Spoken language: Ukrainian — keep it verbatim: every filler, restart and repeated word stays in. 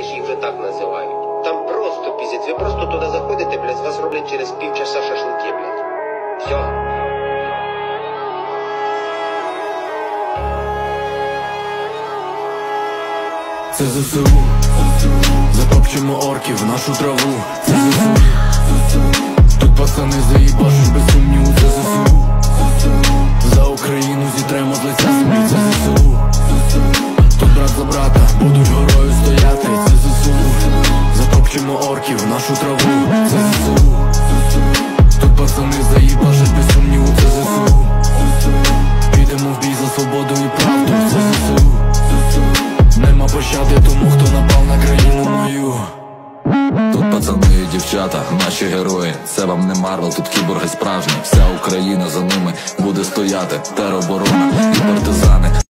мережі, їх вже так називають. Там просто піздець, ви просто туди заходите, блядь, з вас роблять через півчаса шашлики, блядь. Все. Це ЗСУ, затопчемо орків в нашу траву. Це ЗСУ, тут пацани заїбашуть без сумніву. Це ЗСУ, за Україну зітремо з лиця землі. Це ЗСУ, тут брат за брата будуть горою стояти. Це ЗСУ, затопчемо орків в нашу траву. Це ЗСУ, тут пацани заїбашуть без сумніву. Це ЗСУ, підемо в бій за свободу і правду. Це ЗСУ, нема пощади тому, хто напав на країну мою. Тут пацани і дівчата, наші герої. Це вам не Марвел, тут кіборги справжні. Вся Україна за ними буде стояти. Тероборона і партизани.